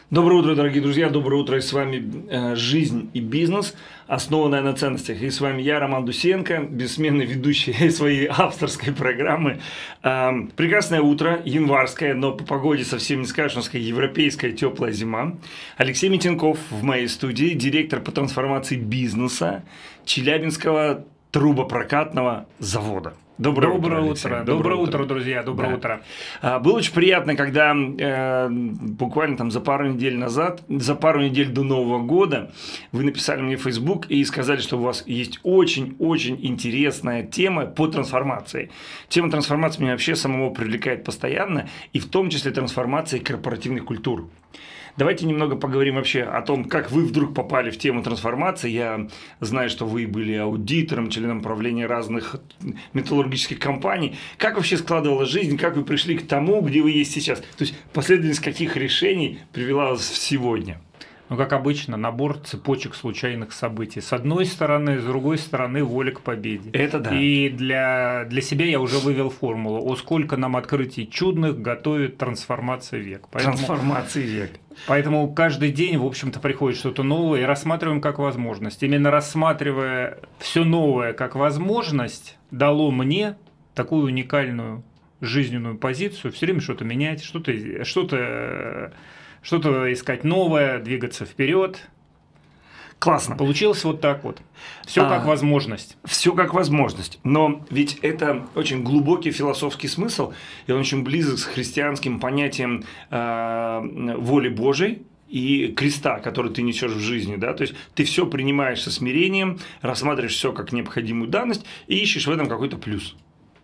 Доброе утро, дорогие друзья, доброе утро, и с вами «Жизнь и бизнес», основанная на ценностях. И с вами я, Роман Дусенко, бессменный ведущий своей авторской программы. Прекрасное утро, январское, но по погоде совсем не скажешь, у нас такая европейская теплая зима. Алексей Митенков в моей студии, директор по трансформации бизнеса Челябинского трубопрокатного завода. Доброе утро, друзья, доброе утро. Было очень приятно, когда буквально там за пару недель назад, за пару недель до Нового года, вы написали мне в Facebook и сказали, что у вас есть очень-очень интересная тема по трансформации. Тема трансформации меня вообще самого привлекает постоянно, и в том числе трансформации корпоративных культур. Давайте немного поговорим вообще о том, как вы вдруг попали в тему трансформации. Я знаю, что вы были аудитором, членом правления разных металлургических компаний. Как вообще складывалась жизнь, как вы пришли к тому, где вы есть сейчас? То есть последовательность каких решений привела вас в сегодня? Ну, как обычно, набор цепочек случайных событий. С одной стороны, с другой стороны, воля к победе. Это да. И для себя я уже вывел формулу. О, сколько нам открытий чудных готовит трансформация век. Трансформация век. Поэтому каждый день, в общем-то, приходит что-то новое и рассматриваем как возможность. Именно рассматривая все новое как возможность, дало мне такую уникальную жизненную позицию, все время что-то менять, что-то искать новое, двигаться вперед. Классно. Получилось вот так вот. Все как возможность. Все как возможность. Но ведь это очень глубокий философский смысл, и он очень близок с христианским понятием воли Божией и креста, который ты несешь в жизни. Да? То есть ты все принимаешь со смирением, рассматриваешь все как необходимую данность и ищешь в этом какой-то плюс.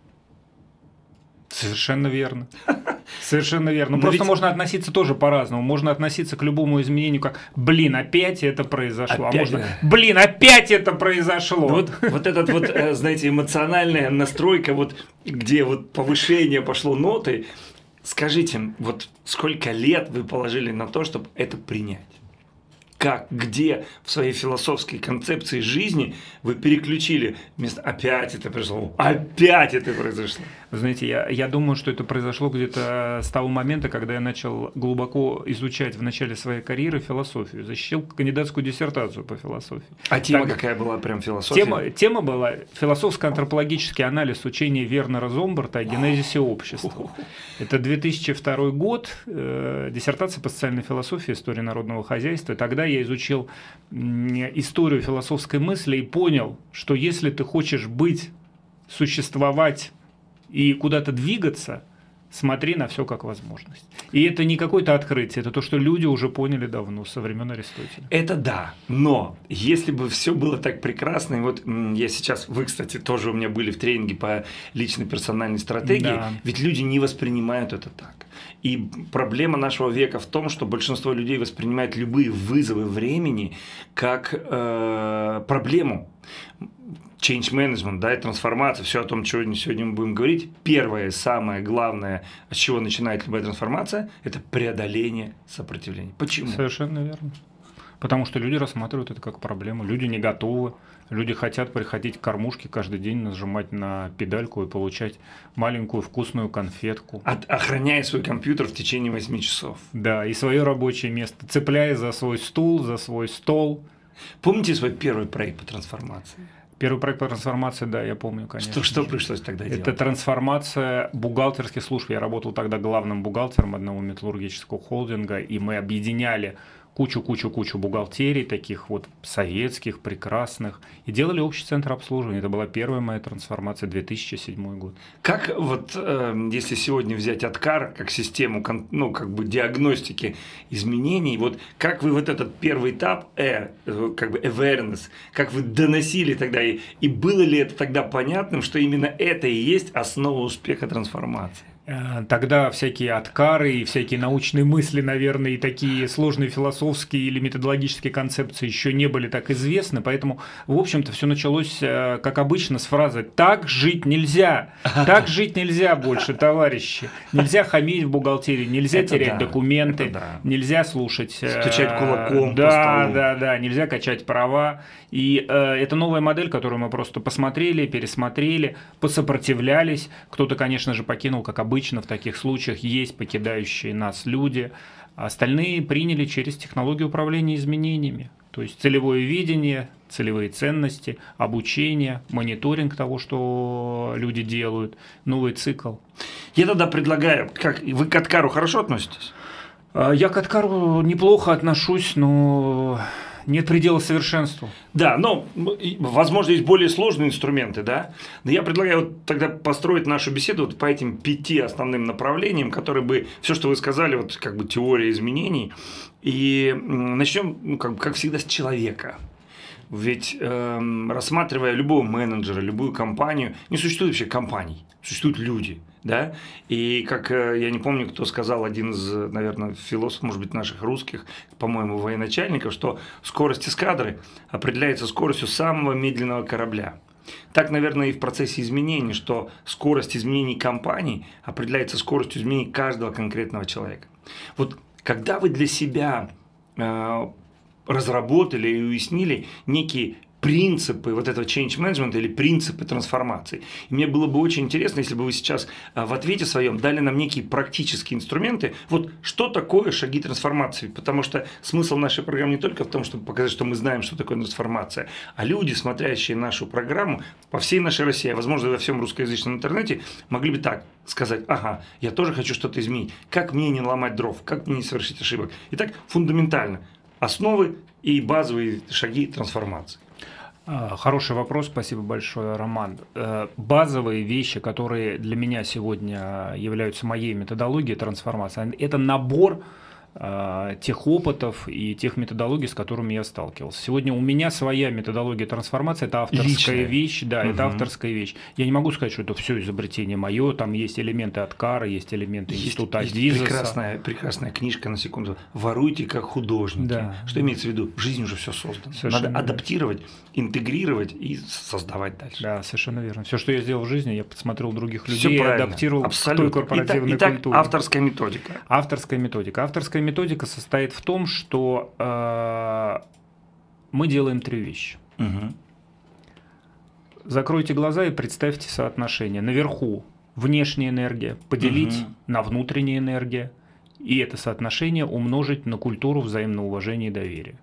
Совершенно верно. Совершенно верно. Но просто можно относиться тоже по-разному. Можно относиться к любому изменению как «блин, опять это произошло». Опять, а можно «блин, опять это произошло». Вот этот вот, знаете, эмоциональная настройка, вот, где вот повышение пошло ноты. Скажите, вот сколько лет вы положили на то, чтобы это принять? Как, где в своей философской концепции жизни вы переключили вместо «опять это произошло», «опять это произошло»? Вы знаете, я думаю, что это произошло где-то с того момента, когда я начал глубоко изучать в начале своей карьеры философию. Защитил кандидатскую диссертацию по философии. А тема какая была прям философия? Тема была философско-антропологический анализ учения Вернера Зомбарта о генезисе общества. Это 2002 год, диссертация по социальной философии, история народного хозяйства. Тогда я изучил историю философской мысли и понял, что если ты хочешь быть, существовать и куда-то двигаться, смотри на все как возможность. И это не какое-то открытие, это то, что люди уже поняли давно, со времен Аристотеля. Это да, но если бы все было так прекрасно, и вот я сейчас, вы, кстати, тоже у меня были в тренинге по личной персональной стратегии, да. Ведь люди не воспринимают это так. И проблема нашего века в том, что большинство людей воспринимает любые вызовы времени как проблему. Change management, да, и трансформация, все о том, что сегодня мы будем говорить. Первое, самое главное, с чего начинает любая трансформация, это преодоление сопротивления. Почему? Совершенно верно. Потому что люди рассматривают это как проблему, люди не готовы, люди хотят приходить к кормушке каждый день, нажимать на педальку и получать маленькую вкусную конфетку. Охраняя свой компьютер в течение 8 часов. Да, и свое рабочее место, цепляясь за свой стул, за свой стол. Помните свой первый проект по трансформации? Первый проект по трансформации, да, я помню, конечно. Что пришлось тогда делать? Это трансформация бухгалтерских служб. Я работал тогда главным бухгалтером одного металлургического холдинга, и мы объединяли кучу бухгалтерий, таких вот советских, прекрасных, и делали общий центр обслуживания. Это была первая моя трансформация, 2007 год. Как вот, если сегодня взять Откар как систему, ну, как бы диагностики изменений, вот как вы вот этот первый этап, как бы awareness, как вы доносили тогда, и было ли это тогда понятным, что именно это и есть основа успеха трансформации? Тогда всякие откары и всякие научные мысли, наверное, и такие сложные философские или методологические концепции еще не были так известны, поэтому, в общем-то, все началось, как обычно, с фразы «так жить нельзя, так жить нельзя больше, товарищи, нельзя хамить в бухгалтерии, нельзя терять документы, нельзя слушать… Стучать кулаком по столу. Да, нельзя качать права». И это новая модель, которую мы просто посмотрели, пересмотрели, посопротивлялись. Кто-то, конечно же, покинул, как обычно в таких случаях, есть покидающие нас люди. А остальные приняли через технологию управления изменениями. То есть целевое видение, целевые ценности, обучение, мониторинг того, что люди делают, новый цикл. Я тогда предлагаю, вы к Аткару хорошо относитесь? Я к Аткару неплохо отношусь, но нет предела совершенству. Да, но, возможно, есть более сложные инструменты, да. Но я предлагаю вот тогда построить нашу беседу вот по этим 5 основным направлениям, которые бы, все, что вы сказали, вот как бы теория изменений. И начнем, ну, как всегда, с человека. Ведь рассматривая любого менеджера, любую компанию, не существует вообще компаний, существуют люди. Да? И как я не помню, кто сказал, один из, наверное, философов, может быть, наших русских, по-моему, военачальников, что скорость эскадры определяется скоростью самого медленного корабля. Так, наверное, и в процессе изменений, что скорость изменений компаний определяется скоростью изменений каждого конкретного человека. Вот когда вы для себя разработали и уяснили некие принципы вот этого change management или принципы трансформации. И мне было бы очень интересно, если бы вы сейчас в ответе своем дали нам некие практические инструменты. Вот что такое шаги трансформации? Потому что смысл нашей программы не только в том, чтобы показать, что мы знаем, что такое трансформация, а люди, смотрящие нашу программу по всей нашей России, а возможно, во всем русскоязычном интернете, могли бы так сказать: ага, я тоже хочу что-то изменить. Как мне не ломать дров? Как мне не совершить ошибок? Итак, фундаментально. Основы и базовые шаги трансформации. Хороший вопрос, спасибо большое, Роман. Базовые вещи, которые для меня сегодня являются моей методологией трансформации, это набор тех опытов и тех методологий, с которыми я сталкивался. Сегодня у меня своя методология трансформации, это авторская вещь, да, это авторская вещь. Я не могу сказать, что это все изобретение мое, там есть элементы Аткара, есть элементы института Адизеса. Прекрасная книжка, на секунду, «Воруйте как художники». Да. Что имеется в виду? В жизни уже все создано. Совершенно надо адаптировать, интегрировать и создавать дальше. Да, совершенно верно. Все, что я сделал в жизни, я подсмотрел других людей и адаптировал к той корпоративной культуре. Авторская методика. Авторская методика. Авторская методика состоит в том, что мы делаем 3 вещи. Угу. Закройте глаза и представьте соотношение. Наверху внешняя энергия поделить на внутреннюю энергию, и это соотношение умножить на культуру взаимного уважения и доверия.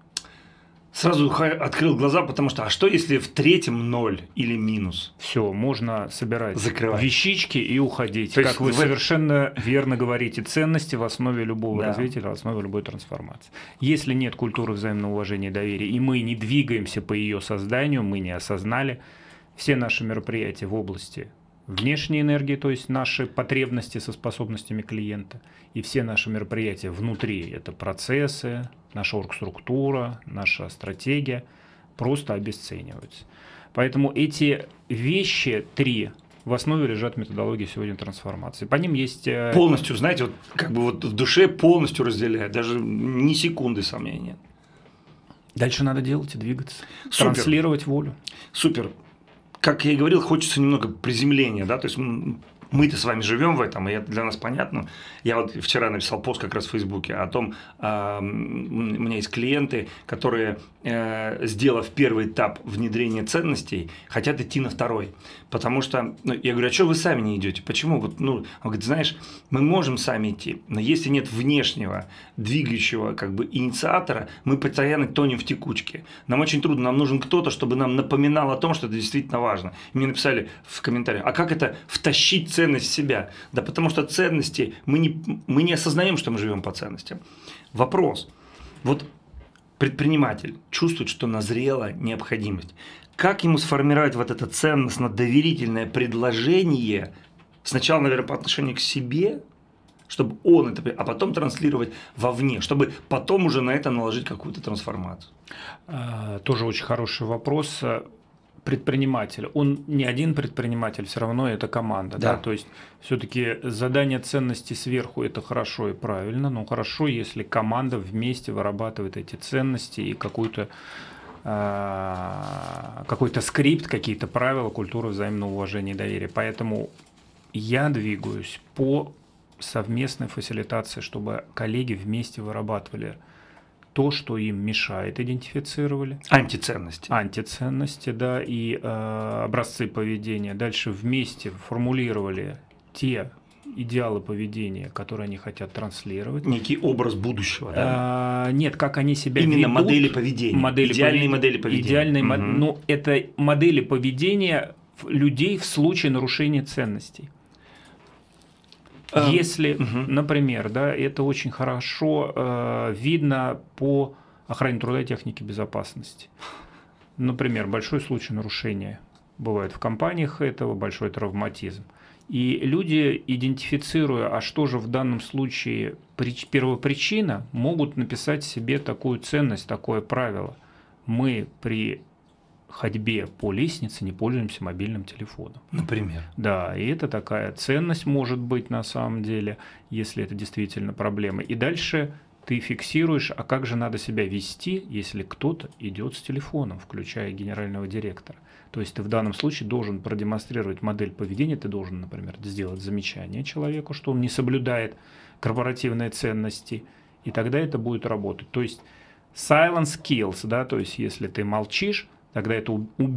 Сразу открыл глаза, потому что, а что если в 3-м 0 или минус? Все, можно собирать закрывать вещички и уходить. То как вы совершенно верно говорите, ценности в основе любого развития, в основе любой трансформации. Если нет культуры взаимного уважения и доверия, и мы не двигаемся по ее созданию, мы не осознали, все наши мероприятия в области внешней энергии, то есть наши потребности со способностями клиента, и все наши мероприятия внутри, это процессы, наша оргструктура, наша стратегия, просто обесцениваются. Поэтому эти вещи 3 в основе лежат методологии сегодня трансформации. По ним есть… Полностью, знаете, вот как бы вот в душе полностью разделяет, даже ни секунды сомнений нет. Дальше надо делать и двигаться, транслировать волю. Супер. Как я и говорил, хочется немного приземления, да, то есть мы-то с вами живем в этом, и это для нас понятно. Я вот вчера написал пост как раз в Фейсбуке о том, у меня есть клиенты, которые, сделав первый этап внедрения ценностей, хотят идти на второй. Потому что, я говорю, а что вы сами не идете? Почему? Вот, он говорит, знаешь, мы можем сами идти, но если нет внешнего, двигающего как бы инициатора, мы постоянно тонем в текучке. Нам очень трудно, нам нужен кто-то, чтобы нам напоминал о том, что это действительно важно. И мне написали в комментариях, а как это втащить ценность в себя? Да потому что ценности, мы не осознаем, что мы живем по ценностям. Вопрос. Вот предприниматель чувствует, что назрела необходимость. Как ему сформировать вот это ценностно-доверительное предложение, сначала, наверное, по отношению к себе, чтобы он это, а потом транслировать вовне, чтобы потом уже на это наложить какую-то трансформацию? Тоже очень хороший вопрос. Предприниматель, он не один предприниматель, все равно это команда, да? То есть все-таки задание ценностей сверху это хорошо и правильно, но хорошо, если команда вместе вырабатывает эти ценности и какой-то скрипт, какие-то правила, культуры взаимного уважения и доверия. Поэтому я двигаюсь по совместной фасилитации, чтобы коллеги вместе вырабатывали то, что им мешает, идентифицировали. Антиценности. Антиценности, да, и образцы поведения. Дальше вместе формулировали те идеалы поведения, которые они хотят транслировать. Некий образ будущего, да? Нет, как они себя именно ведут. Модели поведения. Идеальные модели поведения. Ну, это модели поведения людей в случае нарушения ценностей. Если, например, да, это очень хорошо видно по охране труда и технике безопасности. Например, большой случай нарушения бывает в компаниях этого, большой травматизм. И люди, идентифицируя, а что же в данном случае первопричина, могут написать себе такую ценность, такое правило. Мы при ходьбе по лестнице не пользуемся мобильным телефоном. Например. Да, и это такая ценность может быть на самом деле, если это действительно проблема. И дальше ты фиксируешь, а как же надо себя вести, если кто-то идет с телефоном, включая генерального директора. То есть ты в данном случае должен продемонстрировать модель поведения, ты должен, например, сделать замечание человеку, что он не соблюдает корпоративные ценности, и тогда это будет работать. То есть silence kills, да, то есть если ты молчишь, тогда это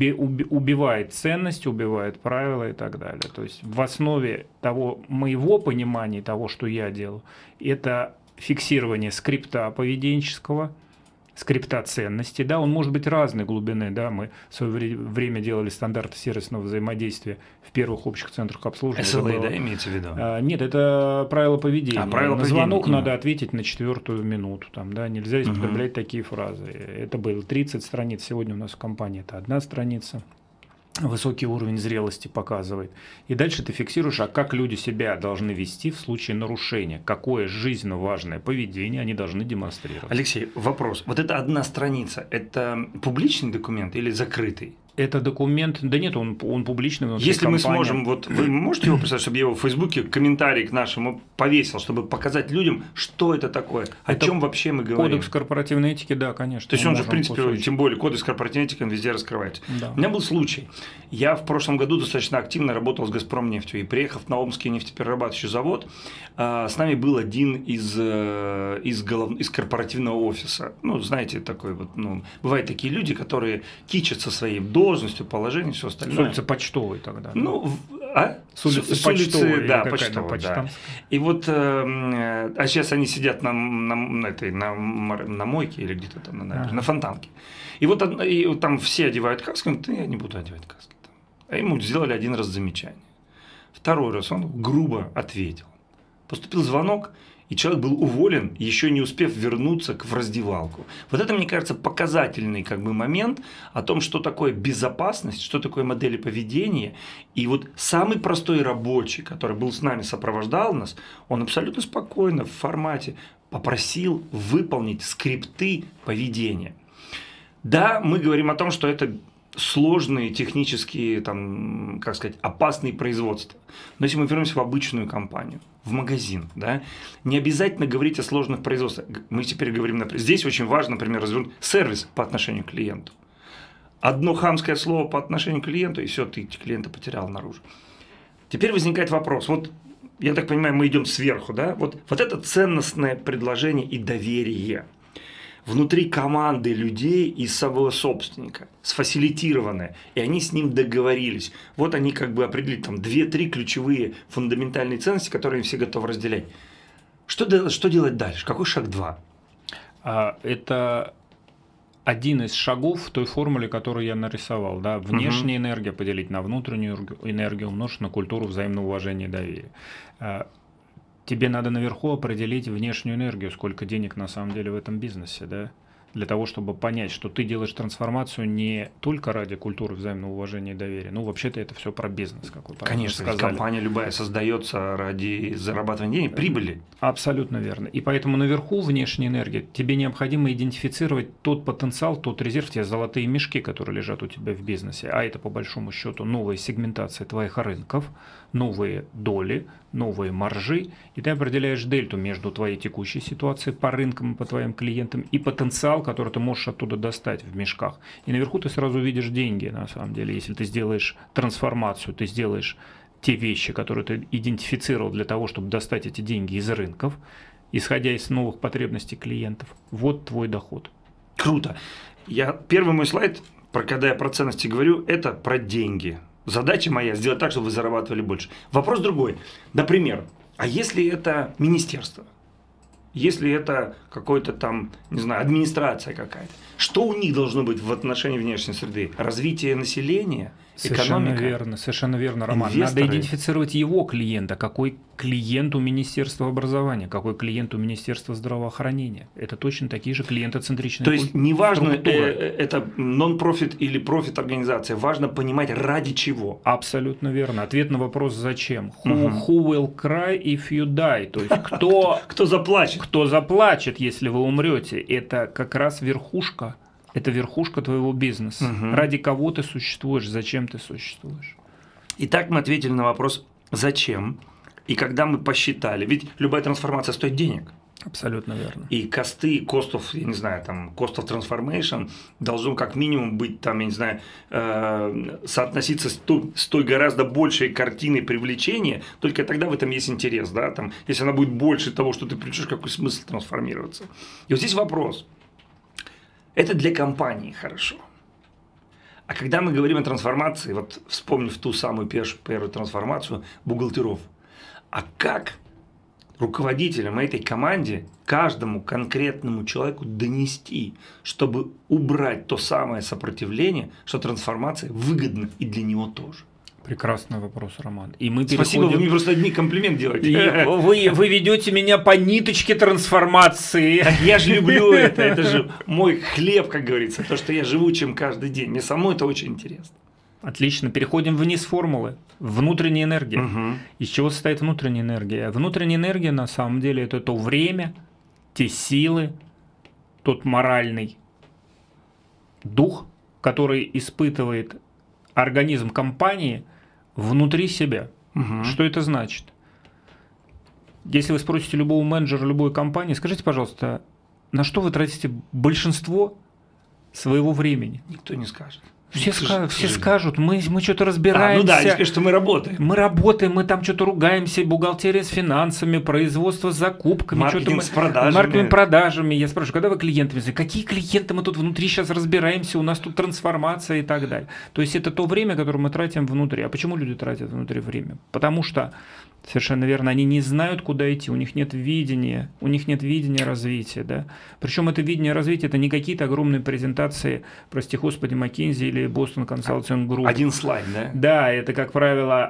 убивает ценности, убивает правила и так далее. То есть в основе того моего понимания, того, что я делаю, это фиксирование скрипта поведенческого, скрипта ценностей, да, он может быть разной глубины, да, мы в свое время делали стандарты сервисного взаимодействия в первых общих центрах обслуживания. SLA, да, имеется в виду? Нет, это правило поведения. Правило на поведения, звонок именно. надо ответить на 4-ю минуту, там, да, нельзя употреблять такие фразы. Это было 30 страниц, сегодня у нас в компании это 1 страница. Высокий уровень зрелости показывает. И дальше ты фиксируешь, а как люди себя должны вести в случае нарушения, какое жизненно важное поведение они должны демонстрировать. Алексей, вопрос. Вот эта 1 страница, это публичный документ или закрытый? Это документ, да нет, он публичный внутри Если компании. мы сможем, вот вы можете его представить, чтобы я его в Фейсбуке комментарий к нашему повесил, чтобы показать людям, что это такое, о чем вообще мы говорим. Кодекс корпоративной этики, да, конечно. То есть он же, в принципе, тем более кодекс корпоративной этики, он везде раскрывается. Да. У меня был случай. Я в прошлом году достаточно активно работал с «Газпромнефтью», и приехав на Омский нефтеперерабатывающий завод, с нами был один из корпоративного офиса. Ну, знаете, такой вот, ну, бывают такие люди, которые кичатся своей должностью, положением, все остальное. С улицы Почтовой тогда. Ну, С улицы Почтовой. Да, Почтовой, да. И вот, а сейчас они сидят на мойке или где-то там на Фонтанке. И вот там все одевают каски, он говорит, я не буду одевать каски. А ему сделали 1 раз замечание. 2-й раз он грубо ответил. Поступил звонок, и человек был уволен, еще не успев вернуться в раздевалку. Вот это, мне кажется, показательный момент о том, что такое безопасность, что такое модели поведения. И вот самый простой рабочий, который был с нами, сопровождал нас, он абсолютно спокойно в формате попросил выполнить скрипты поведения. Да, мы говорим о том, что это сложные технические, там, как сказать, опасные производства. Но если мы вернемся в обычную компанию, в магазин, да, не обязательно говорить о сложных производствах. Мы теперь говорим, например, здесь очень важно, например, развернуть сервис по отношению к клиенту. Одно хамское слово по отношению к клиенту, и все, ты клиента потерял наружу. Теперь возникает вопрос. Вот, я так понимаю, мы идем сверху, да? Вот это ценностное предложение и доверие внутри команды людей и самого собственника, сфасилитированное, и они с ним договорились. Вот они определили там 2-3 ключевые фундаментальные ценности, которые все готовы разделять. Что делать дальше? Какой шаг 2? Это один из шагов в той формуле, которую я нарисовал. Да? Внешняя энергия поделить на внутреннюю энергию, умножить на культуру взаимного уважения и доверия. Тебе надо наверху определить внешнюю энергию, сколько денег на самом деле в этом бизнесе, да? Для того, чтобы понять, что ты делаешь трансформацию не только ради культуры взаимного уважения и доверия. Ну, вообще-то это все про бизнес, как вы правильно сказали. Конечно, компания любая создается ради зарабатывания денег, прибыли. Абсолютно верно. И поэтому наверху внешняя энергия. Тебе необходимо идентифицировать тот потенциал, тот резерв, те золотые мешки, которые лежат у тебя в бизнесе. А это, по большому счету, новая сегментация твоих рынков, новые доли, новые маржи, и ты определяешь дельту между твоей текущей ситуацией по рынкам, по твоим клиентам и потенциал, который ты можешь оттуда достать в мешках. И наверху ты сразу видишь деньги, на самом деле. Если ты сделаешь трансформацию, ты сделаешь те вещи, которые ты идентифицировал для того, чтобы достать эти деньги из рынков, исходя из новых потребностей клиентов, вот твой доход. Круто. Первый мой слайд, когда я про ценности говорю, это про деньги. Задача моя – сделать так, чтобы вы зарабатывали больше. Вопрос другой. Например, А если это министерство? Если это какой-то там, не знаю, администрация какая-то, что у них должно быть в отношении внешней среды? Развитие населения, экономика? Совершенно верно, Роман. Инвесторы? Надо идентифицировать его клиента. Какой клиент у Министерства образования, какой клиент у Министерства здравоохранения. Это точно такие же клиентоцентричные. То есть неважно, это нон-профит или профит организация, важно понимать, ради чего. Абсолютно верно. Ответ на вопрос «зачем?». Who will cry if you die? То есть кто заплачет? Кто заплачет, если вы умрете? Это как раз верхушка. Это верхушка твоего бизнеса. Ради кого ты существуешь, зачем ты существуешь? Итак, мы ответили на вопрос «зачем?». И когда мы посчитали, ведь любая трансформация стоит денег. Абсолютно верно. И косты, я не знаю, там, cost of transformation должно как минимум быть, там, я не знаю, соотноситься с той гораздо большей картиной привлечения, только тогда в этом есть интерес, да, там, если она будет больше того, что ты привлечешь, какой смысл трансформироваться. И вот здесь вопрос. Это для компании хорошо. А когда мы говорим о трансформации, вот вспомнив ту самую первую трансформацию бухгалтеров, а как руководителям этой команде, каждому конкретному человеку донести, чтобы убрать то самое сопротивление, что трансформация выгодна и для него тоже? Прекрасный вопрос, Роман. И мы Спасибо, вы мне просто одни комплимент делаете. Вы ведете меня по ниточке трансформации. Я же люблю это. Это же мой хлеб, как говорится. То, что я живу чем каждый день. Мне самому это очень интересно. Отлично. Переходим вниз формулы. Внутренняя энергия. Угу. Из чего состоит внутренняя энергия? Внутренняя энергия, на самом деле, это то время, те силы, тот моральный дух, который испытывает организм компании внутри себя. Угу. Что это значит? Если вы спросите любого менеджера любой компании, скажите, пожалуйста, на что вы тратите большинство своего времени? Никто не скажет. Все скажут, мы что-то разбираемся. Ну да, они скажут, что мы работаем. Мы работаем, мы там что-то ругаемся, бухгалтерия с финансами, производство с закупками. Маркетинг с продажами. Маркетинг продажами. Я спрашиваю, когда вы клиентами? Какие клиенты мы тут внутри сейчас разбираемся, у нас тут трансформация и так далее. То есть это то время, которое мы тратим внутри. А почему люди тратят внутри время? Потому что, совершенно верно, они не знают, куда идти, у них нет видения развития. Да? Причем это видение развития, это не какие-то огромные презентации, прости господи, McKinsey или Boston Consulting Group. Один слайд, да? Да, это, как правило,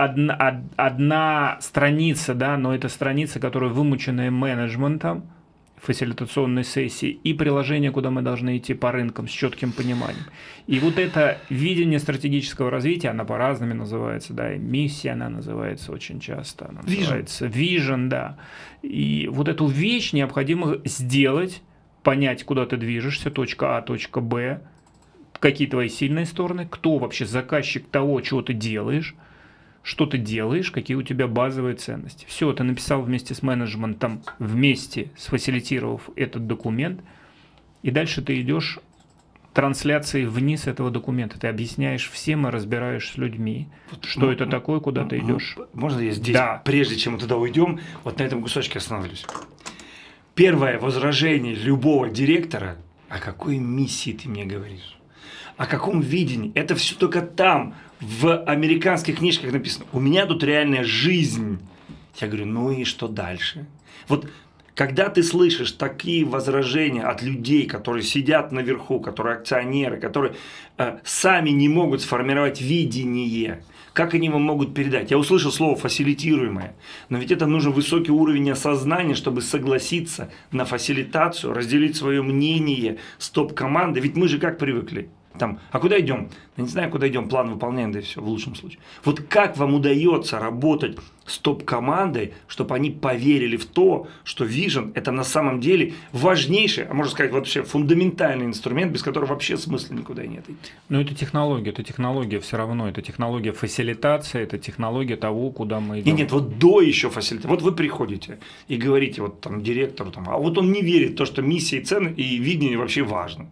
одна страница, да, но это страница, которая вымученная менеджментом, фасилитационной сессии, и приложение, куда мы должны идти по рынкам с четким пониманием. И вот это видение стратегического развития, она по-разному называется, да, и миссия она называется очень часто, она называется vision, да. И вот эту вещь необходимо сделать, понять, куда ты движешься, точка А, точка Б, какие твои сильные стороны, кто вообще заказчик того, чего ты делаешь, что ты делаешь, какие у тебя базовые ценности. Все, ты написал вместе с менеджментом, вместе сфасилитировав этот документ, и дальше ты идешь трансляцией вниз этого документа. Ты объясняешь всем и разбираешь с людьми, что это такое, куда ты идешь. Можно я здесь, да, прежде чем мы туда уйдем, вот на этом кусочке остановлюсь? Первое возражение любого директора: о какой миссии ты мне говоришь? О каком видении? Это все только там, в американских книжках написано. У меня тут реальная жизнь. Я говорю, ну и что дальше? Вот когда ты слышишь такие возражения от людей, которые сидят наверху, которые акционеры, которые сами не могут сформировать видение, как они вам могут передать? Я услышал слово «фасилитируемое», но ведь это нужен высокий уровень осознания, чтобы согласиться на фасилитацию, разделить свое мнение с топ-командой. Ведь мы же как привыкли? Там, а куда идем? Я не знаю, куда идем, план выполняем, да и все, в лучшем случае. Вот как вам удается работать с топ-командой, чтобы они поверили в то, что Vision – это на самом деле важнейший, а можно сказать, вообще фундаментальный инструмент, без которого вообще смысла никуда нет идти. Но это технология все равно, это технология фасилитации, это технология того, куда мы идем. Нет, вот до еще фасилитации. Вот вы приходите и говорите вот там директору, там, а вот он не верит в то, что миссия и цены и видение вообще важно.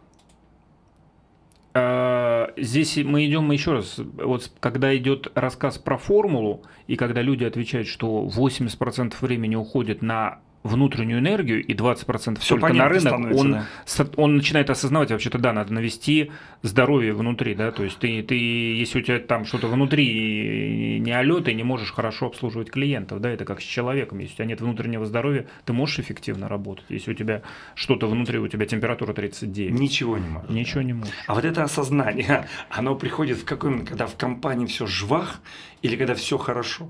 Здесь мы идем еще раз, вот когда идет рассказ про формулу, и когда люди отвечают, что 80% времени уходит на внутреннюю энергию и 20% Всё только на рынок, он начинает осознавать, вообще-то, да, надо навести здоровье внутри, да, то есть ты если у тебя там что-то внутри не алё, ты не можешь хорошо обслуживать клиентов, да, это как с человеком, если у тебя нет внутреннего здоровья, ты можешь эффективно работать, если у тебя что-то внутри, у тебя температура 39. Ничего не можешь. Ничего не можешь. А вот это осознание, оно приходит в какой момент, когда в компании все жвах или когда все хорошо?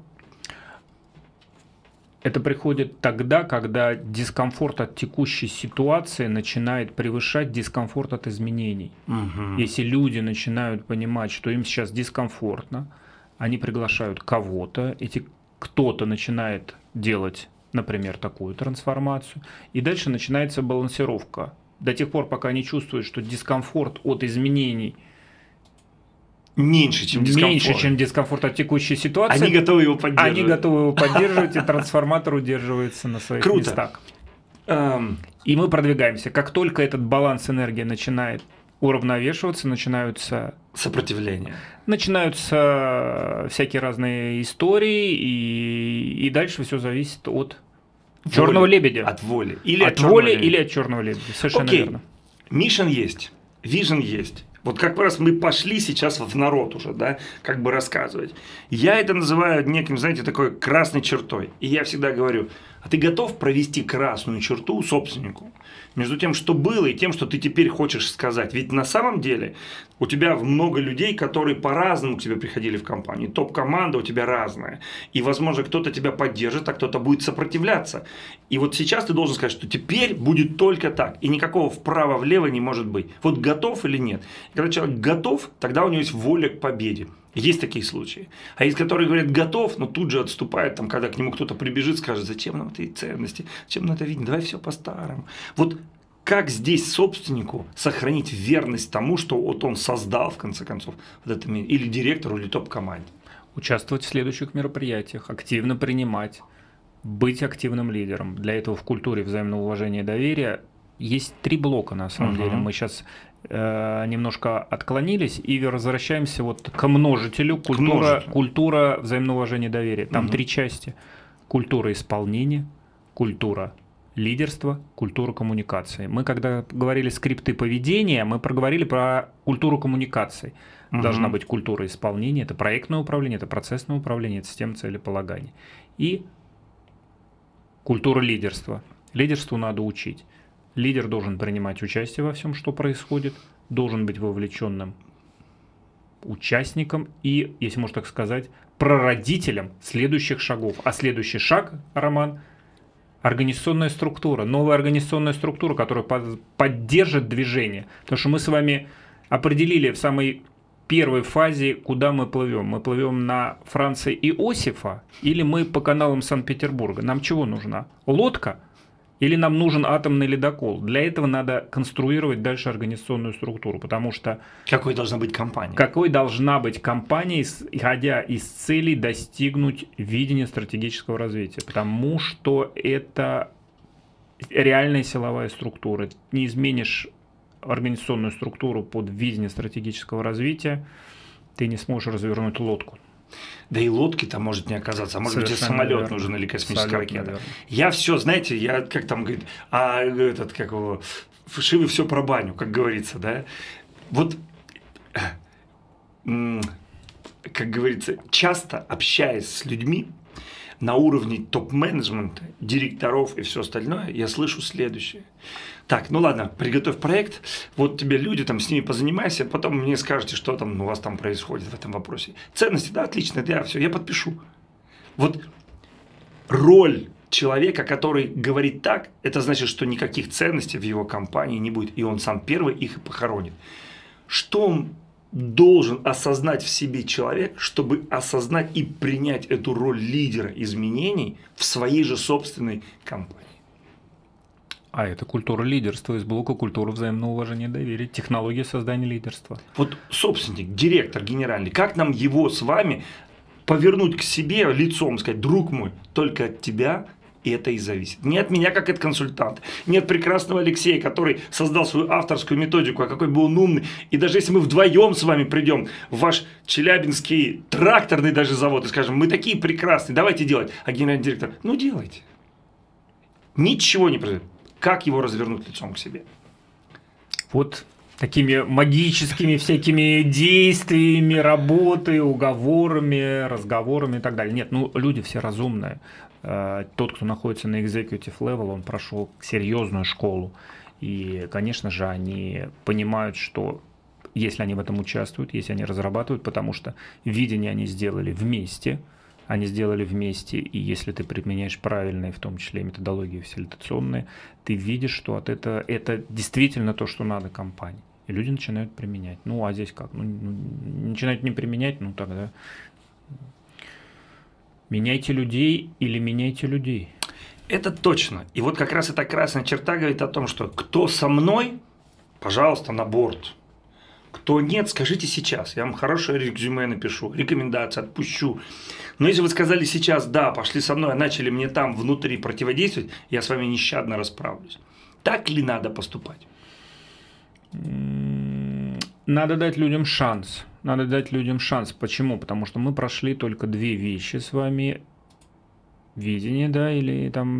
Это приходит тогда, когда дискомфорт от текущей ситуации начинает превышать дискомфорт от изменений. Угу. Если люди начинают понимать, что им сейчас дискомфортно, они приглашают кого-то, кто-то начинает делать, например, такую трансформацию, и дальше начинается балансировка. До тех пор, пока они чувствуют, что дискомфорт от изменений меньше, чем дискомфорт от текущей ситуации. Они готовы его поддерживать. И трансформатор удерживается на своих Круто. местах. И мы продвигаемся. Как только этот баланс энергии начинает уравновешиваться, начинаются сопротивления. Начинаются всякие разные истории, и дальше все зависит от черного лебедя. От воли. Или от черного лебедя. Совершенно верно. Мишен есть, вижен есть. Вот как раз мы пошли сейчас в народ уже, да, как бы рассказывать. Я это называю неким, знаете, такой красной чертой. И я всегда говорю, а ты готов провести красную черту собственнику между тем, что было, и тем, что ты теперь хочешь сказать? Ведь на самом деле у тебя много людей, которые по-разному к тебе приходили в компанию. Топ-команда у тебя разная. И, возможно, кто-то тебя поддержит, а кто-то будет сопротивляться. И вот сейчас ты должен сказать, что теперь будет только так. И никакого вправо-влево не может быть. Вот готов или нет? И когда человек готов, тогда у него есть воля к победе. Есть такие случаи. А есть, которые говорят готов, но тут же отступают, там, когда к нему кто-то прибежит, скажет, зачем нам эти ценности, зачем нам это видеть, давай все по-старому. Вот как здесь собственнику сохранить верность тому, что вот он создал, в конце концов, вот это, или директору, или топ-команде? Участвовать в следующих мероприятиях, активно принимать, быть активным лидером. Для этого в культуре взаимного уважения и доверия есть 3 блока, на самом деле. Мы сейчас немножко отклонились и возвращаемся вот к множителю. Культура взаимного уважения и доверия. Там 3 части. Культура исполнения, культура лидерства, культура коммуникации. Мы когда говорили скрипты поведения, мы проговорили про культуру коммуникации. Должна быть культура исполнения, это проектное управление, это процессное управление, это система целеполагания. И культура лидерства. Лидерству надо учить. Лидер должен принимать участие во всем, что происходит, должен быть вовлеченным участником и, если можно так сказать, прародителем следующих шагов. А следующий шаг, Роман, организационная структура, новая организационная структура, которая поддержит движение. Потому что мы с вами определили в самой первой фазе, куда мы плывем. Мы плывем на Франца Иосифа или мы по каналам Санкт-Петербурга. Нам чего нужна? Лодка? Или нам нужен атомный ледокол? Для этого надо конструировать дальше организационную структуру, потому что... Какой должна быть компания? Какой должна быть компания, исходя из целей достигнуть видения стратегического развития? Потому что это реальная силовая структура. Не изменишь организационную структуру под видение стратегического развития, ты не сможешь развернуть лодку. Да и лодки-то может не оказаться, а может быть и самолет нужен или космическая ракета. Я все, знаете, я как там говорит, Шивы все про баню, как говорится, да. Вот, как говорится, часто общаясь с людьми на уровне топ-менеджмента, директоров и все остальное, я слышу следующее. Так, ну ладно, приготовь проект, вот тебе люди, там с ними позанимайся, потом мне скажете, что там у вас там происходит в этом вопросе. Ценности, да, отлично, да, все, я подпишу. Вот роль человека, который говорит так, это значит, что никаких ценностей в его компании не будет, и он сам первый их и похоронит. Что он должен осознать в себе человек, чтобы осознать и принять эту роль лидера изменений в своей же собственной компании? А это культура лидерства из блока культуры взаимного уважения и доверия, технология создания лидерства. Вот собственник, директор генеральный, как нам его с вами повернуть к себе лицом, сказать, друг мой, только от тебя это и зависит. Не от меня, как от консультанта, не от прекрасного Алексея, который создал свою авторскую методику, а какой бы он умный. И даже если мы вдвоем с вами придем в ваш челябинский тракторный даже завод и скажем, мы такие прекрасные, давайте делать. А генеральный директор, ну делайте. ничего не произойдет. Как его развернуть лицом к себе? Вот такими магическими всякими действиями, работой, уговорами, разговорами и так далее. Нет, ну люди все разумные. Тот, кто находится на executive level, он прошел серьезную школу. И, конечно же, они понимают, что если они в этом участвуют, если они разрабатывают, потому что видение они сделали вместе, и если ты применяешь правильные, в том числе и методологии фасилитационные, ты видишь, что это действительно то, что надо компании. И люди начинают применять. Ну, а здесь как? Начинают не применять, ну тогда меняйте людей или меняйте людей. Это точно. И вот как раз эта красная черта говорит о том, что кто со мной, пожалуйста, на борт. Кто нет, скажите сейчас. Я вам хорошее резюме напишу, рекомендации отпущу. Но если вы сказали сейчас, да, пошли со мной, а начали мне там внутри противодействовать, я с вами нещадно расправлюсь. Так ли надо поступать? Надо дать людям шанс. Почему? Потому что мы прошли только две вещи с вами. Видение, да, или там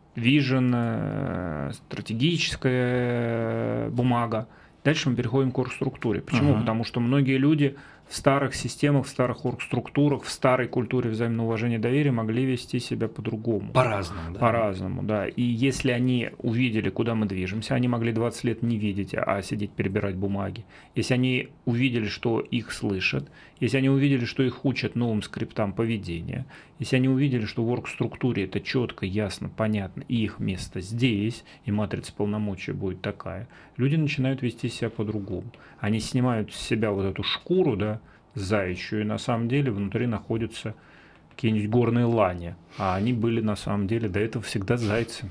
vision, стратегическая бумага. Дальше мы переходим к оргструктуре. Почему? Потому что многие люди в старых системах, в старых оргструктурах, в старой культуре взаимного уважения и доверия могли вести себя по-другому. По-разному, да. По-разному, да. И если они увидели, куда мы движемся, они могли 20 лет не видеть, а сидеть перебирать бумаги. Если они увидели, что их слышат, если они увидели, что их учат новым скриптам поведения, если они увидели, что в оргструктуре это четко, ясно, понятно, и их место здесь, и матрица полномочий будет такая, люди начинают вести себя по-другому. Они снимают с себя вот эту шкуру, да, заячью, и на самом деле внутри находятся какие-нибудь горные лани, а они были на самом деле до этого всегда зайцами.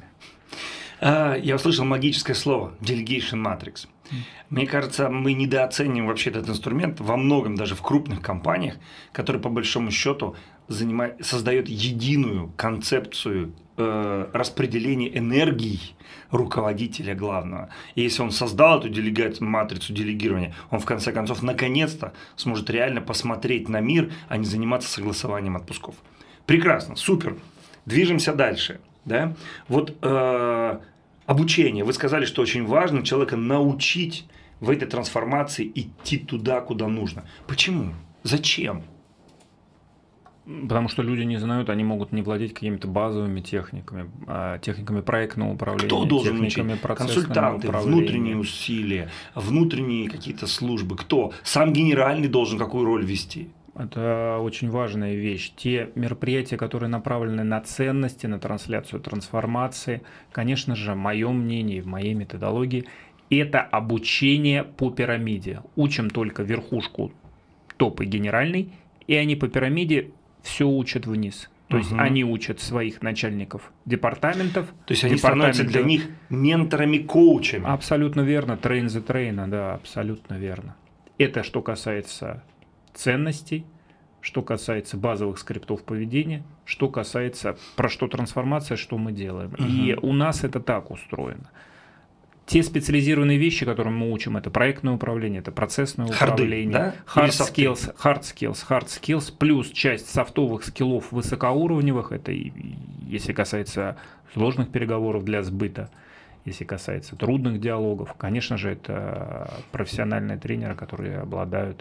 Я услышал магическое слово Delegation Matrix. Мне кажется, мы недооцениваем вообще этот инструмент во многом, даже в крупных компаниях, которые по большому счету создает единую концепцию распределения энергии руководителя главного. И если он создал эту матрицу делегирования, он в конце концов наконец-то сможет реально посмотреть на мир, а не заниматься согласованием отпусков. Прекрасно, супер. Движемся дальше. Да? Вот обучение. Вы сказали, что очень важно человека научить в этой трансформации идти туда, куда нужно. Почему? Зачем? Потому что люди не знают, они могут не владеть какими-то базовыми техниками, техниками проектного управления, кто должен техниками учить? процессного Консультанты, управления. внутренние усилия, внутренние какие-то службы. Кто? Сам генеральный должен какую роль вести? Это очень важная вещь. Те мероприятия, которые направлены на ценности, на трансляцию трансформации, конечно же, мое мнение, в моей методологии, это обучение по пирамиде. Учим только верхушку, топ и генеральный, и они по пирамиде все учат вниз. То есть они учат своих начальников департаментов. То есть они становятся для них менторами-коучами. Абсолютно верно. Train the trainer, да, абсолютно верно. Это что касается ценностей, что касается базовых скриптов поведения, что касается про что трансформация, что мы делаем. И у нас это так устроено. Те специализированные вещи, которые мы учим, это проектное управление, это процессное управление, да? hard skills, плюс часть софтовых скиллов высокоуровневых, это если касается сложных переговоров для сбыта, если касается трудных диалогов, конечно же, это профессиональные тренеры, которые обладают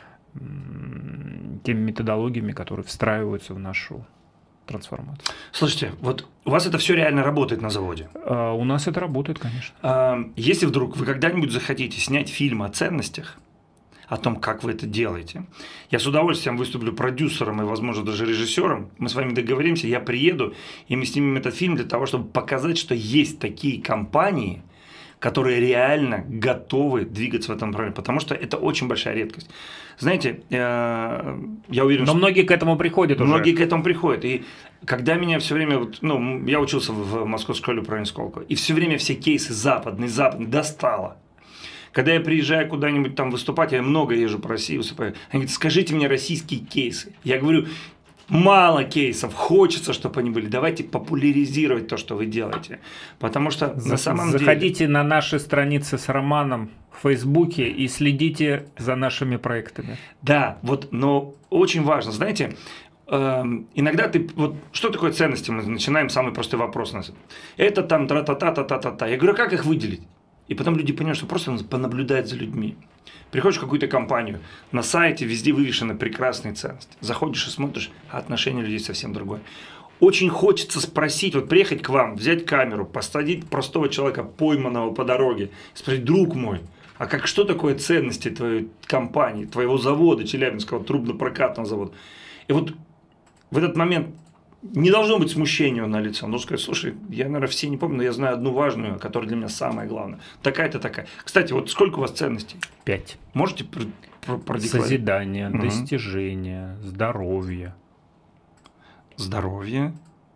теми методологиями, которые встраиваются в нашу трансформацию. Слушайте, вот у вас это все реально работает на заводе? У нас это работает, конечно. Если вдруг вы когда-нибудь захотите снять фильм о ценностях, о том, как вы это делаете, я с удовольствием выступлю продюсером и, возможно, даже режиссером. Мы с вами договоримся, я приеду, и мы снимем этот фильм для того, чтобы показать, что есть такие компании, которые реально готовы двигаться в этом направлении, потому что это очень большая редкость. Знаете, я уверен, но многие к этому приходят уже. Многие к этому приходят. И когда меня все время, я учился в Московской школе управления Сколково, и все время все кейсы западные достало. Когда я приезжаю куда-нибудь там выступать, я много езжу по России выступаю, они говорят, скажите мне российские кейсы. Я говорю, мало кейсов, хочется, чтобы они были. Давайте популяризировать то, что вы делаете. Потому что на самом деле... Заходите на наши страницы с Романом в Фейсбуке и следите за нашими проектами. Да, вот, но очень важно, знаете, иногда ты, вот что такое ценности, мы начинаем самый простой вопрос у нас. Это там тра-та-та-та-та-та. Я говорю, как их выделить? И потом люди понимают, что просто надо понаблюдать за людьми. Приходишь в какую-то компанию, на сайте везде вывешены прекрасные ценности. Заходишь и смотришь, а отношение людей совсем другое. Очень хочется спросить, вот приехать к вам, взять камеру, посадить простого человека, пойманного по дороге, и спросить, друг мой, а что такое ценности твоей компании, твоего завода, Челябинского трубно-прокатного завода? И вот в этот момент не должно быть смущения на лице. Он должен сказать, слушай, я, наверное, все не помню, но я знаю одну важную, которая для меня самая главная. Такая-то такая. Кстати, вот сколько у вас ценностей? 5. Можете продекларировать? Созидание, достижение, здоровье. Здоровье.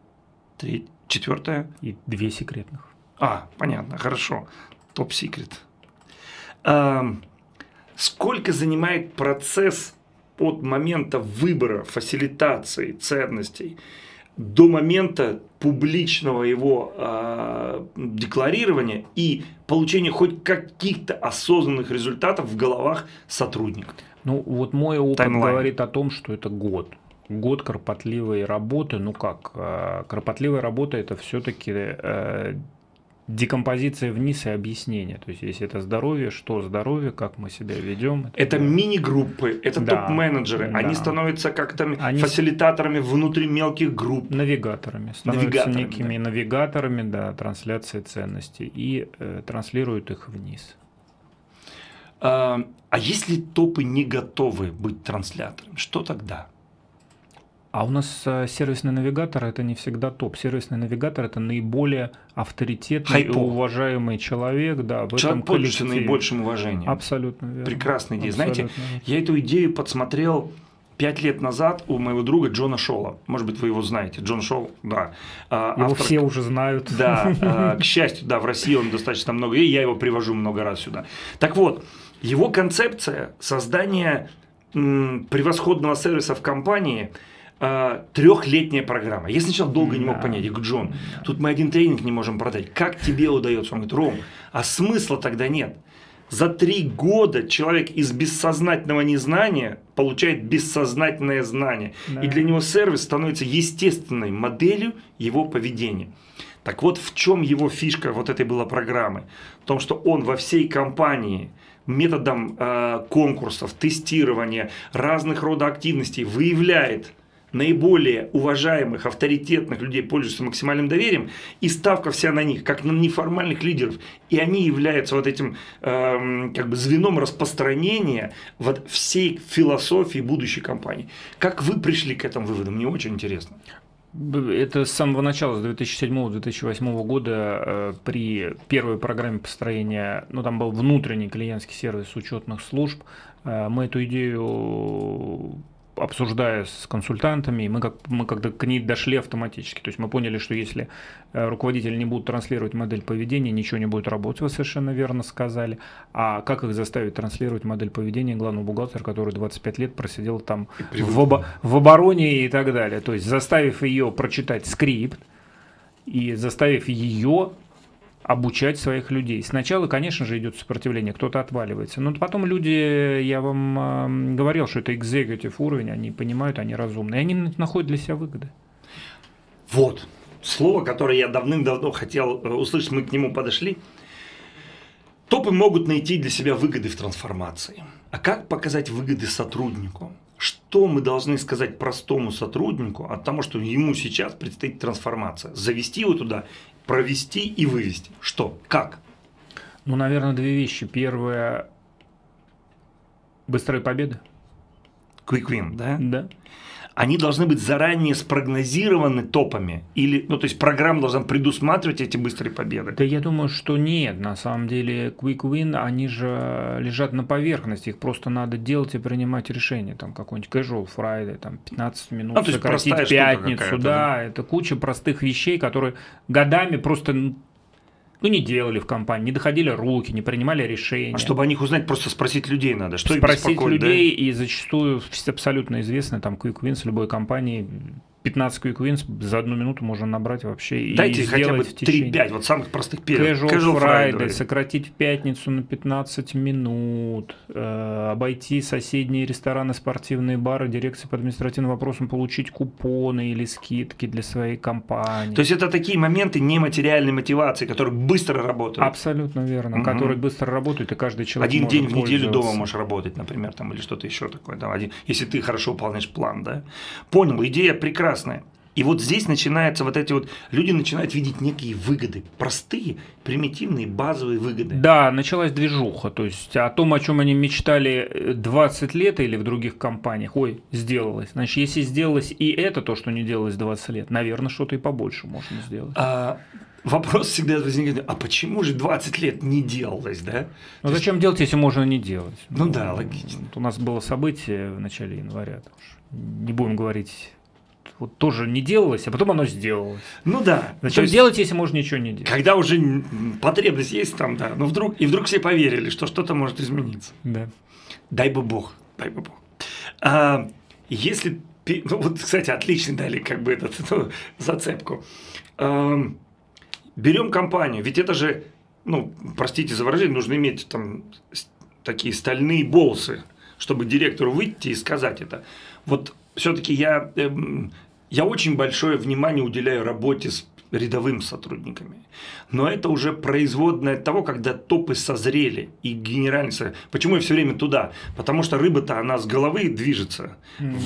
4. И 2 секретных. Понятно, хорошо. Топ-секрет. Сколько занимает процесс от момента выбора, фасилитации ценностей до момента публичного его декларирования и получения хоть каких-то осознанных результатов в головах сотрудников? Ну, вот мой опыт Таймлайн говорит о том, что это год. Год кропотливой работы. Ну как? Кропотливая работа – это все-таки декомпозиция вниз и объяснение. То есть, если это здоровье, что здоровье, как мы себя ведем. Это мини-группы, это топ-менеджеры. Они становятся как-то фасилитаторами внутри мелких групп. Навигаторами. Становятся некими навигаторами, трансляции ценностей и транслируют их вниз. А если топы не готовы быть транслятором, что тогда? А у нас сервисный навигатор – это не всегда топ. Сервисный навигатор – это наиболее авторитетный и уважаемый человек. Да, в человек, пользуется наибольшим уважением. Абсолютно верно. Прекрасная идея. Знаете, я эту идею подсмотрел 5 лет назад у моего друга Джона Шолла. Может быть, вы его знаете. Джон Шолл, да. Его все уже знают. Да, к счастью, да, в России он достаточно много, и я его привожу много раз сюда. Так вот, его концепция создания превосходного сервиса в компании – 3-летняя программа. Я сначала долго не мог понять. Я говорю, Джон, тут мы один тренинг не можем продать. Как тебе удается? Он говорит, Ром, а смысла тогда нет. За 3 года человек из бессознательного незнания получает бессознательное знание. Да. И для него сервис становится естественной моделью его поведения. Так вот, в чем его фишка вот этой была программы? В том, что он во всей компании методом конкурсов, тестирования, разных рода активностей выявляет наиболее уважаемых, авторитетных людей, пользующихся максимальным доверием, и ставка вся на них, как на неформальных лидеров. И они являются вот этим звеном распространения вот всей философии будущей компании. Как вы пришли к этому выводу? Мне очень интересно. Это с самого начала, с 2007-2008 года при первой программе построения, там был внутренний клиентский сервис учетных служб, мы эту идею, обсуждая с консультантами, мы как-то к ней дошли автоматически. То есть мы поняли, что если руководители не будут транслировать модель поведения, ничего не будет работать, вы совершенно верно сказали. А как их заставить транслировать модель поведения главного бухгалтера, который 25 лет просидел там в обороне и так далее. То есть заставив ее прочитать скрипт и заставив ее обучать своих людей. Сначала, конечно же, идет сопротивление, кто-то отваливается. Но потом люди, я вам говорил, что это executive уровень, они понимают, они разумные, и они находят для себя выгоды. Вот. Слово, которое я давным-давно хотел услышать, мы к нему подошли. Топы могут найти для себя выгоды в трансформации. А как показать выгоды сотруднику? Что мы должны сказать простому сотруднику от того, что ему сейчас предстоит трансформация? Завести его туда, провести и вывести. Что? Как? Наверное, 2 вещи. Первое – быстрые победы. Quick win, да? Да. Они должны быть заранее спрогнозированы топами? Или, то есть программа должна предусматривать эти быстрые победы? Да я думаю, что нет. На самом деле quick win, они же лежат на поверхности. Их просто надо делать и принимать решения. Там какой-нибудь casual Friday, там 15 минут, сократить пятницу. Да, это куча простых вещей, которые годами просто не делали в компании, не доходили руки, не принимали решения. А чтобы о них узнать, просто спросить людей надо. Что спросить людей, да? И зачастую абсолютно известно, там quick win с любой компании 15 quick wins за 1 минуту можно набрать вообще и дайте хотя бы сделать в течение. 3-5, вот самых простых Casual Friday, сократить в пятницу на 15 минут, обойти соседние рестораны, спортивные бары, дирекции по административным вопросам, получить купоны или скидки для своей компании. То есть это такие моменты нематериальной мотивации, которые быстро работают. Абсолютно верно, которые быстро работают, и каждый человек один может день в неделю пользоваться. дома можешь работать, например, там, или что-то еще такое, там, если ты хорошо выполняешь план, да. Понял, идея прекрасная. И вот здесь начинается вот эти вот, люди начинают видеть некие выгоды, простые, примитивные, базовые выгоды. Да, началась движуха, то есть о том, о чем они мечтали 20 лет или в других компаниях, ой, сделалось. Значит, если сделалось и это то, что не делалось 20 лет, наверное, что-то и побольше можно сделать. Вопрос всегда возникает, а почему же 20 лет не делалось, да? Ну зачем делать, если можно не делать? Ну да, логично. У нас было событие в начале января, не будем говорить, вот тоже не делалось, а потом оно сделалось. Ну да. Зачем делать, если можно ничего не делать? Когда уже потребность есть там, да, но вдруг все поверили, что что-то может измениться. Да. Дай бы бог, дай бы бог. Если, ну вот, кстати, отлично дали как бы эту зацепку. Берем компанию, ведь это же, ну, простите за выражение, нужно иметь там такие стальные болсы, чтобы директору выйти и сказать это. Вот все-таки я очень большое внимание уделяю работе с рядовыми сотрудниками. Но это уже производное от того, когда топы созрели и генеральный совет. Почему я все время туда? Потому что рыба-то, она с головы движется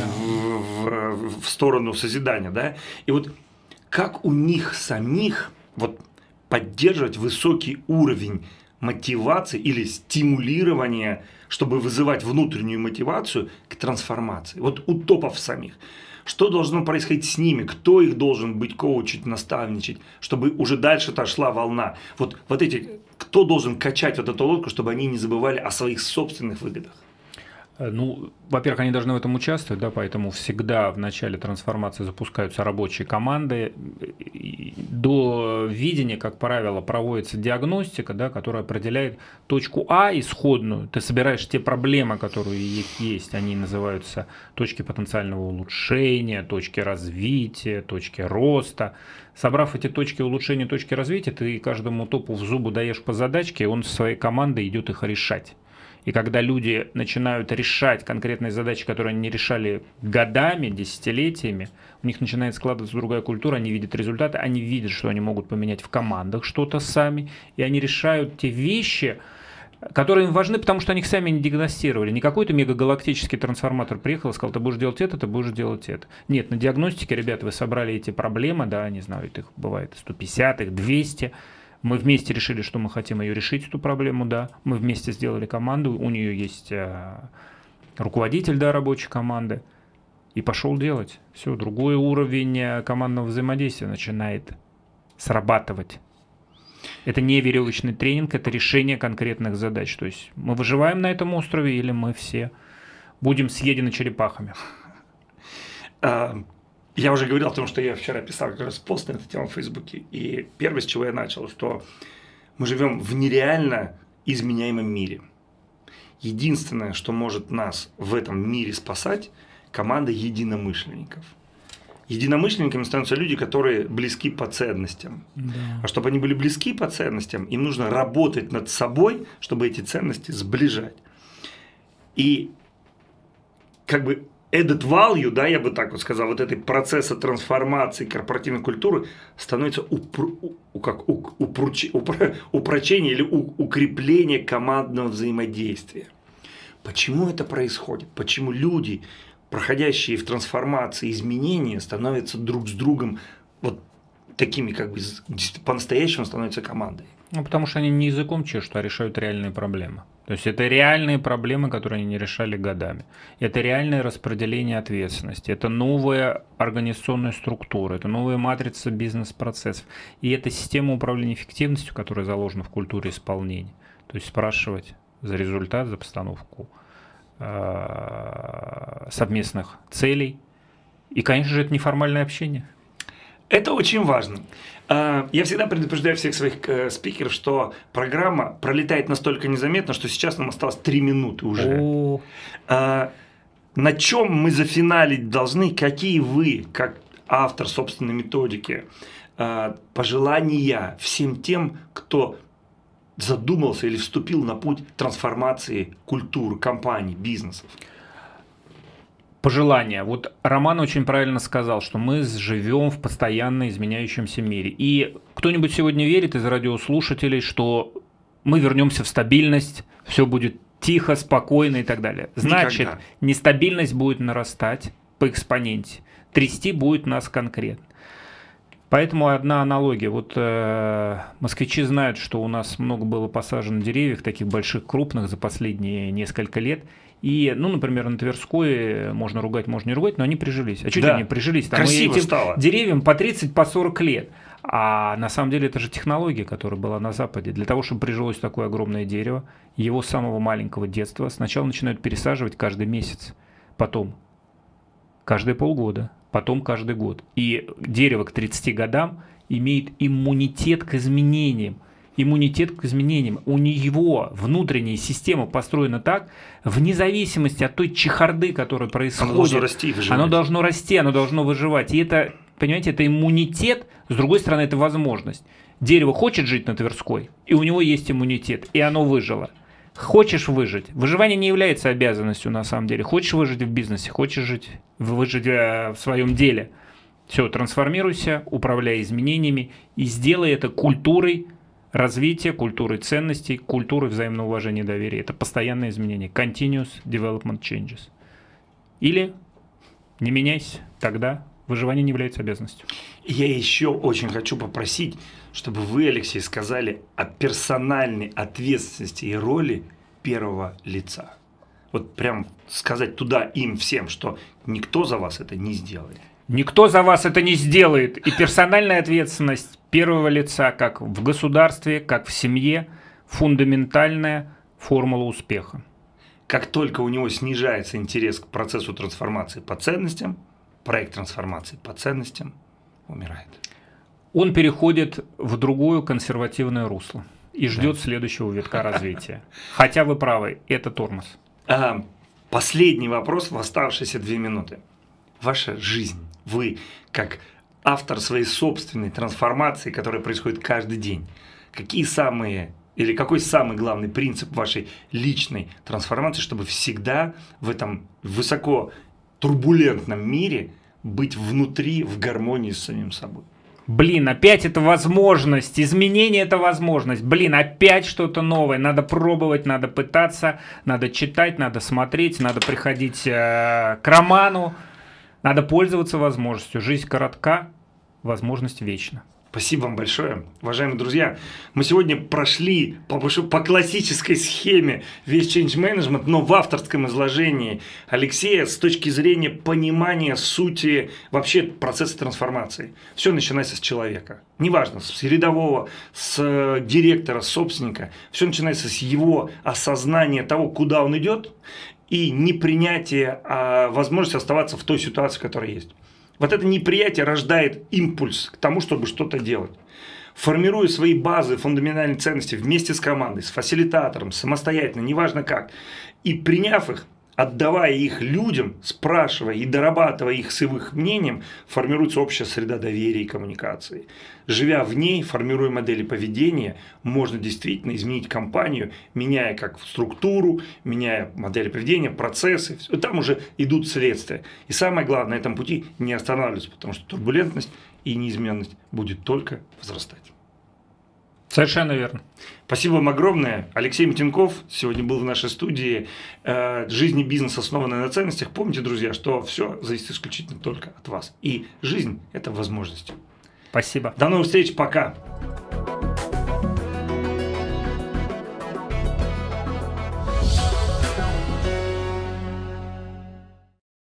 в сторону созидания. Да? И вот как у них самих вот, поддерживать высокий уровень мотивации или стимулирования, чтобы вызывать внутреннюю мотивацию к трансформации. Вот у топов самих. Что должно происходить с ними? Кто их должен быть коучить, наставничать, чтобы уже дальше-то шла волна? Вот эти, кто должен качать вот эту лодку, чтобы они не забывали о своих собственных выгодах? Ну, во-первых, они должны в этом участвовать, да, поэтому всегда в начале трансформации запускаются рабочие команды. До видения, как правило, проводится диагностика, да, которая определяет точку А исходную. Ты собираешь те проблемы, которые есть, они называются точки потенциального улучшения, точки развития, точки роста. Собрав эти точки улучшения, точки развития, ты каждому топу в зубы даешь по задачке, и он со своей командой идет их решать. И когда люди начинают решать конкретные задачи, которые они не решали годами, десятилетиями, у них начинает складываться другая культура, они видят результаты, они видят, что они могут поменять в командах что-то сами, и они решают те вещи, которые им важны, потому что они их сами не диагностировали. Не какой-то мегагалактический трансформатор приехал и сказал, ты будешь делать это, ты будешь делать это. Нет, на диагностике, ребята, вы собрали эти проблемы, да, не знаю, их бывает 150, их 200. Мы вместе решили, что мы хотим ее решить, эту проблему, да. Мы вместе сделали команду, у нее есть руководитель, да, рабочей команды. И пошел делать. Все, другой уровень командного взаимодействия начинает срабатывать. Это не веревочный тренинг, это решение конкретных задач. То есть мы выживаем на этом острове или мы все будем съедены черепахами. Я уже говорил о том, что я вчера писал как раз пост на эту тему в Фейсбуке. И первое, с чего я начал, что мы живем в нереально изменяемом мире. Единственное, что может нас в этом мире спасать, команда единомышленников. Единомышленниками становятся люди, которые близки по ценностям. Да. А чтобы они были близки по ценностям, им нужно работать над собой, чтобы эти ценности сближать. И как бы added value, да, я бы так вот сказал, вот этой процесса трансформации корпоративной культуры становится упрочение или укрепление командного взаимодействия. Почему это происходит? Почему люди, проходящие в трансформации изменения, становятся друг с другом вот такими, как бы по-настоящему становятся командой? Ну, потому что они не языком чешут, а решают реальные проблемы. То есть это реальные проблемы, которые они не решали годами. Это реальное распределение ответственности, это новая организационная структура, это новая матрица бизнес-процессов. И это система управления эффективностью, которая заложена в культуре исполнения. То есть спрашивать за результат, за постановку совместных целей. И, конечно же, это неформальное общение. Это очень важно. Я всегда предупреждаю всех своих спикеров, что программа пролетает настолько незаметно, что сейчас нам осталось 3 минуты уже. На чем мы зафиналить должны, какие вы, как автор собственной методики. Пожелания всем тем, кто задумался или вступил на путь трансформации культуры, компаний, бизнесов. Пожелания. Вот Роман очень правильно сказал, что мы живем в постоянно изменяющемся мире. И кто-нибудь сегодня верит из радиослушателей, что мы вернемся в стабильность, все будет тихо, спокойно и так далее. Значит, Никогда. нестабильность будет нарастать по экспоненте, трясти будет нас конкретно. Поэтому одна аналогия. Вот москвичи знают, что у нас много было посажено деревьев, таких больших, крупных, за последние несколько лет. И, ну, например, на Тверской можно ругать, можно не ругать, но они прижились. А чуть Да. они прижились? Там Красиво этим стало. деревьям по 30, по 40 лет. А на самом деле это же технология, которая была на Западе. Для того, чтобы прижилось такое огромное дерево, его с самого маленького детства сначала начинают пересаживать каждый месяц, потом каждые полгода, потом каждый год. И дерево к 30 годам имеет иммунитет к изменениям. Иммунитет к изменениям. У него внутренняя система построена так, вне зависимости от той чехарды, которая происходит. Оно должно расти и выживать. Оно должно расти, оно должно выживать. И это, понимаете, это иммунитет, с другой стороны, это возможность. Дерево хочет жить на Тверской, и у него есть иммунитет, и оно выжило. Хочешь выжить. Выживание не является обязанностью на самом деле. Хочешь выжить в бизнесе, хочешь выжить в своем деле. Все, трансформируйся, управляй изменениями и сделай это культурой развития, культурой ценностей, культурой взаимного уважения и доверия. Это постоянное изменение. Continuous development changes. Или не меняйся, тогда выживание не является обязанностью. Я еще очень хочу попросить, чтобы вы, Алексей, сказали о персональной ответственности и роли первого лица. Вот прям сказать туда им всем, что никто за вас это не сделает. Никто за вас это не сделает. И персональная ответственность первого лица, как в государстве, как в семье, фундаментальная формула успеха. Как только у него снижается интерес к процессу трансформации по ценностям, проект трансформации по ценностям умирает. Он переходит в другое консервативное русло и ждет следующего витка развития. Хотя вы правы, это тормоз. Последний вопрос в оставшиеся 2 минуты. Ваша жизнь, вы как автор своей собственной трансформации, которая происходит каждый день, какой самый главный принцип вашей личной трансформации, чтобы всегда в этом высоко турбулентном мире быть внутри, в гармонии с самим собой? Блин, опять это возможность, изменение это возможность. Блин, опять что-то новое. Надо пробовать, надо пытаться, надо читать, надо смотреть, надо приходить к Роману. Надо пользоваться возможностью. Жизнь коротка, возможность вечна. Спасибо вам большое, уважаемые друзья. Мы сегодня прошли по классической схеме весь change management, но в авторском изложении Алексея с точки зрения понимания сути вообще процесса трансформации. Все начинается с человека. Неважно, с рядового, с директора, с собственника. Все начинается с его осознания того, куда он идет, и непринятия возможности оставаться в той ситуации, которая есть. Вот это неприятие рождает импульс к тому, чтобы что-то делать. Формируя свои базы, фундаментальные ценности вместе с командой, с фасилитатором, самостоятельно, неважно как, и приняв их, отдавая их людям, спрашивая и дорабатывая их с их мнением, формируется общая среда доверия и коммуникации. Живя в ней, формируя модели поведения, можно действительно изменить компанию, меняя как структуру, меняя модели поведения, процессы. Там уже идут следствия. И самое главное, на этом пути не останавливаться, потому что турбулентность и неизменность будет только возрастать. Совершенно верно. Спасибо вам огромное. Алексей Митенков сегодня был в нашей студии. Жизнь и бизнес, основанные на ценностях. Помните, друзья, что все зависит исключительно только от вас. И жизнь – это возможность. Спасибо. До новых встреч. Пока.